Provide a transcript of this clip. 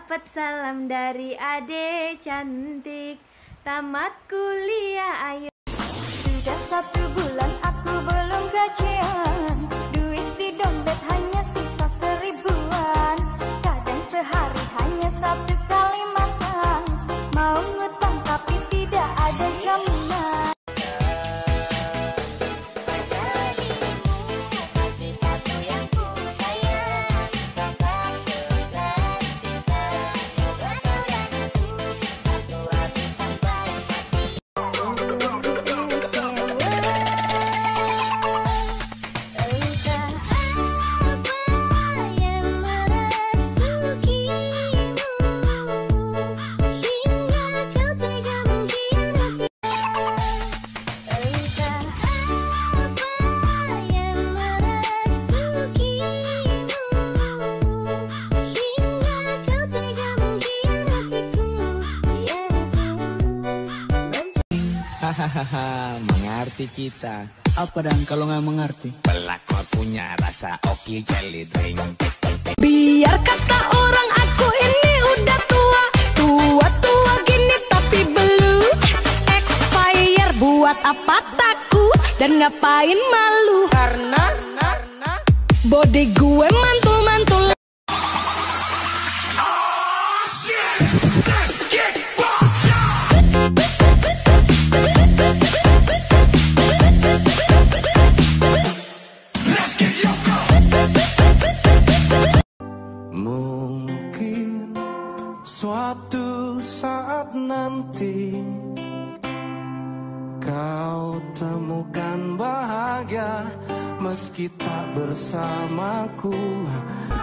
dapat salam dari ade cantik. Tamat kuliah ayo. Sudah 1 bulan aku belum gajian. Duit di dompet hanya sisa 1000-an. Kadang sehari hanya 1 kali makan. Mau ngutang tapi tidak ada jaminan. Hahaha, mengerti kita. Apa dan kalau nggak mengerti? Pelakor punya rasa oke jelly drink. Biar kata orang aku ini udah tua. Tua-tua gini tapi belum expire. Buat apa takut dan ngapain malu? Karena body gue mantul-mantul. Mungkin suatu saat nanti kau temukan bahagia meski tak bersamaku.